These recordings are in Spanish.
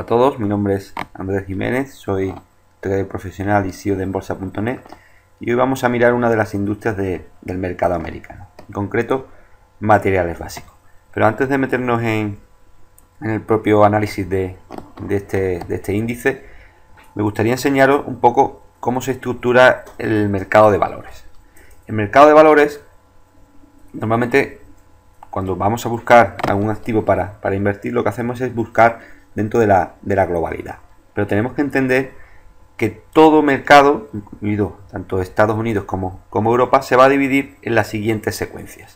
Hola a todos, mi nombre es Andrés Jiménez, soy trader profesional y CEO de Enbolsa.net y hoy vamos a mirar una de las industrias del mercado americano, en concreto materiales básicos. Pero antes de meternos en el propio análisis de este índice, me gustaría enseñaros un poco cómo se estructura el mercado de valores. El mercado de valores, normalmente cuando vamos a buscar algún activo para invertir, lo que hacemos es buscar dentro de la globalidad. Pero tenemos que entender que todo mercado, incluido tanto Estados Unidos como Europa, se va a dividir en las siguientes secuencias.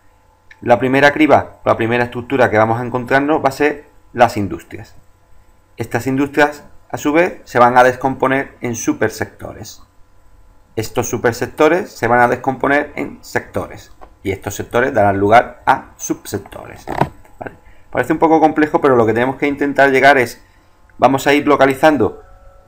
La primera criba, la primera estructura que vamos a encontrarnos va a ser las industrias. Estas industrias, a su vez, se van a descomponer en supersectores. Estos supersectores se van a descomponer en sectores. Y estos sectores darán lugar a subsectores. ¿Vale? Parece un poco complejo, pero lo que tenemos que intentar llegar es, vamos a ir localizando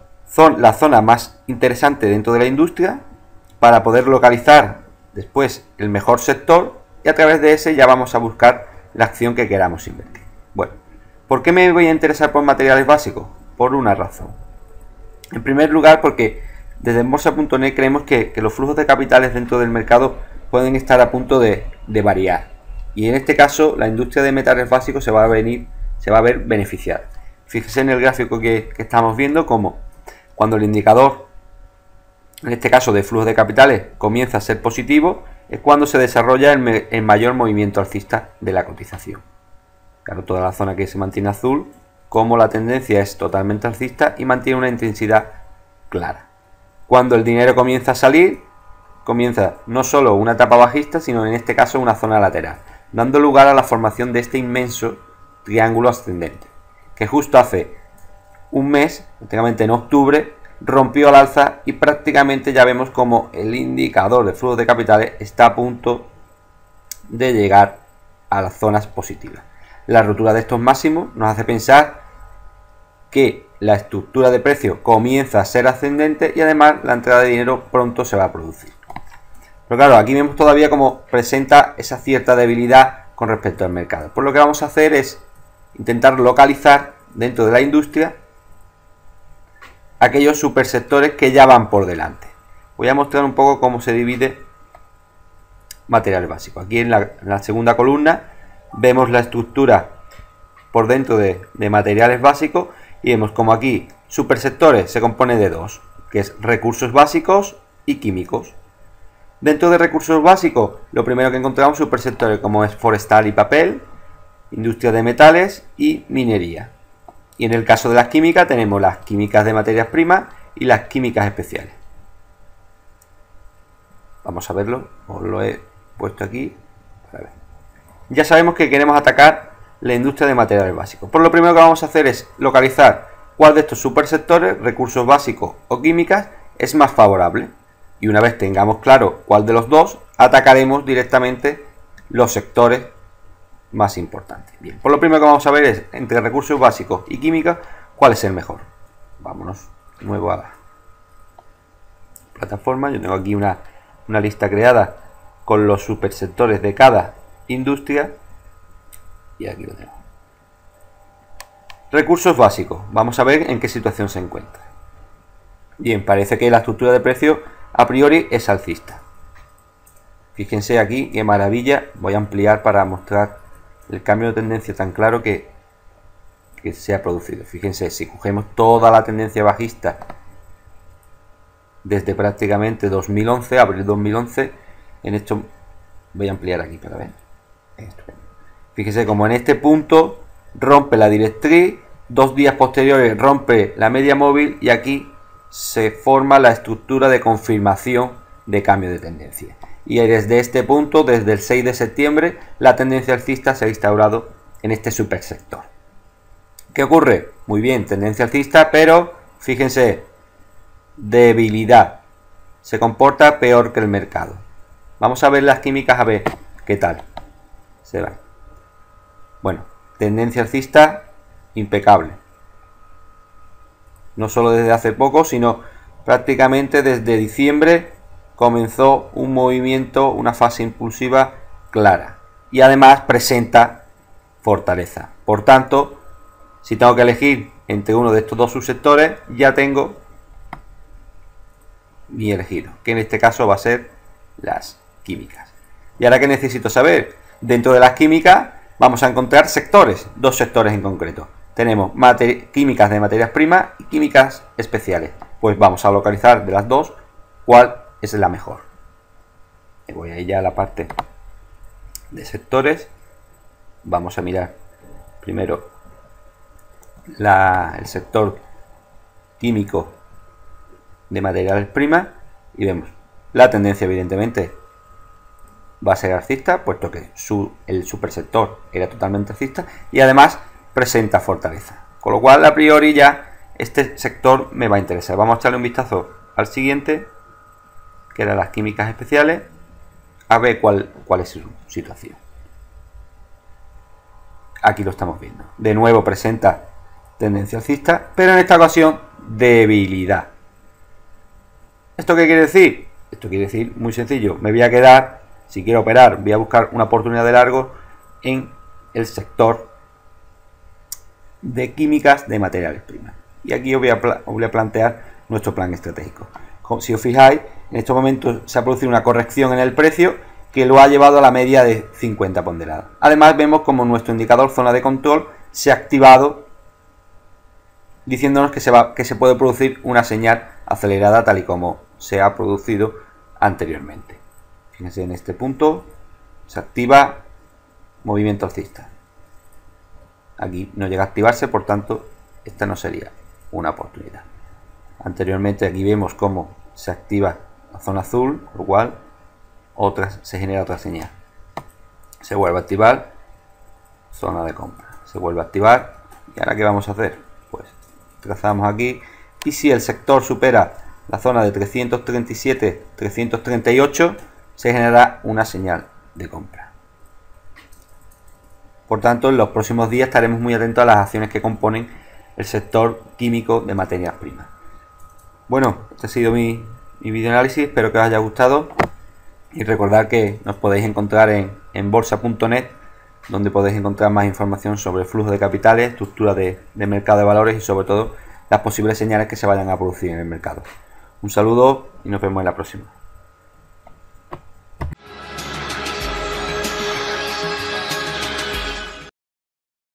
la zona más interesante dentro de la industria para poder localizar después el mejor sector y a través de ese ya vamos a buscar la acción que queramos invertir. Bueno, ¿por qué me voy a interesar por materiales básicos? Por una razón. En primer lugar, porque desde Enbolsa.net creemos que los flujos de capitales dentro del mercado pueden estar a punto de variar. Y en este caso, la industria de metales básicos se va a ver beneficiada. Fíjese en el gráfico que estamos viendo como cuando el indicador, en este caso de flujos de capitales, comienza a ser positivo, es cuando se desarrolla el mayor movimiento alcista de la cotización. Claro, toda la zona que se mantiene azul, como la tendencia es totalmente alcista y mantiene una intensidad clara. Cuando el dinero comienza a salir, comienza no solo una etapa bajista, sino en este caso una zona lateral, dando lugar a la formación de este inmenso triángulo ascendente, que justo hace un mes, prácticamente en octubre, rompió al alza y prácticamente ya vemos como el indicador de flujos de capitales está a punto de llegar a las zonas positivas. La rotura de estos máximos nos hace pensar que la estructura de precio comienza a ser ascendente y además la entrada de dinero pronto se va a producir. Pero claro, aquí vemos todavía cómo presenta esa cierta debilidad con respecto al mercado. Pues lo que vamos a hacer es intentar localizar dentro de la industria aquellos supersectores que ya van por delante. Voy a mostrar un poco cómo se divide materiales básicos. Aquí en la segunda columna vemos la estructura por dentro de materiales básicos y vemos como aquí supersectores se compone de dos, que es recursos básicos y químicos. Dentro de recursos básicos, lo primero que encontramos supersectores como es forestal y papel, industria de metales y minería. Y en el caso de las químicas tenemos las químicas de materias primas y las químicas especiales. Vamos a verlo, os lo he puesto aquí para ver. Ya sabemos que queremos atacar la industria de materiales básicos. Por lo primero que vamos a hacer es localizar cuál de estos supersectores, recursos básicos o químicas, es más favorable. Y una vez tengamos claro cuál de los dos, atacaremos directamente los sectores más importantes. Bien, por lo primero que vamos a ver es entre recursos básicos y química, cuál es el mejor. Vámonos de nuevo a la plataforma. Yo tengo aquí una lista creada con los supersectores de cada industria y aquí lo tengo. Recursos básicos. Vamos a ver en qué situación se encuentra. Bien, parece que la estructura de precio a priori es alcista. Fíjense aquí qué maravilla. Voy a ampliar para mostrar el cambio de tendencia tan claro que se ha producido. Fíjense, si cogemos toda la tendencia bajista desde prácticamente 2011, abril 2011, en esto voy a ampliar aquí para ver. Fíjense como en este punto rompe la directriz, 2 días posteriores rompe la media móvil y aquí se forma la estructura de confirmación de cambio de tendencia. Y desde este punto, desde el 6 de septiembre, la tendencia alcista se ha instaurado en este supersector. ¿Qué ocurre? Muy bien, tendencia alcista, pero fíjense, debilidad. Se comporta peor que el mercado. Vamos a ver las químicas a ver qué tal se van. Bueno, tendencia alcista impecable. No solo desde hace poco, sino prácticamente desde diciembre comenzó un movimiento, una fase impulsiva clara. Y además presenta fortaleza. Por tanto, Si tengo que elegir entre uno de estos dos subsectores, ya tengo mi elegido, que en este caso va a ser las químicas. Y ahora, ¿qué necesito saber? Dentro de las químicas vamos a encontrar sectores, dos sectores en concreto. Tenemos químicas de materias primas y químicas especiales. Pues vamos a localizar de las dos cuál es la mejor. Me voy a ir ya a la parte de sectores. Vamos a mirar primero el sector químico de materiales primas y vemos la tendencia, evidentemente va a ser alcista, puesto que el supersector era totalmente alcista y además presenta fortaleza, con lo cual a priori ya este sector me va a interesar. Vamos a echarle un vistazo al siguiente, que eran las químicas especiales, a ver cuál es su situación. Aquí lo estamos viendo, de nuevo presenta tendencia alcista, pero en esta ocasión debilidad. ¿Esto qué quiere decir? Esto quiere decir muy sencillo, me voy a quedar, si quiero operar, voy a buscar una oportunidad de largo en el sector de químicas de materiales primas. Y aquí os voy a plantear nuestro plan estratégico. Si os fijáis, en estos momentos se ha producido una corrección en el precio que lo ha llevado a la media de 50 ponderadas. Además vemos como nuestro indicador zona de control se ha activado, diciéndonos que se puede producir una señal acelerada tal y como se ha producido anteriormente. Fíjense, en este punto se activa movimiento alcista. Aquí no llega a activarse, por tanto esta no sería una oportunidad. Anteriormente aquí vemos cómo se activa la zona azul, por lo cual se genera otra señal. Se vuelve a activar zona de compra, se vuelve a activar. Y ahora ¿qué vamos a hacer? Pues trazamos aquí, y si el sector supera la zona de 337-338 se generará una señal de compra. Por tanto, en los próximos días estaremos muy atentos a las acciones que componen el sector químico de materias primas. Bueno, este ha sido mi video análisis, espero que os haya gustado y recordad que nos podéis encontrar en bolsa.net, donde podéis encontrar más información sobre el flujo de capitales, estructura de mercado de valores y sobre todo las posibles señales que se vayan a producir en el mercado. Un saludo y nos vemos en la próxima.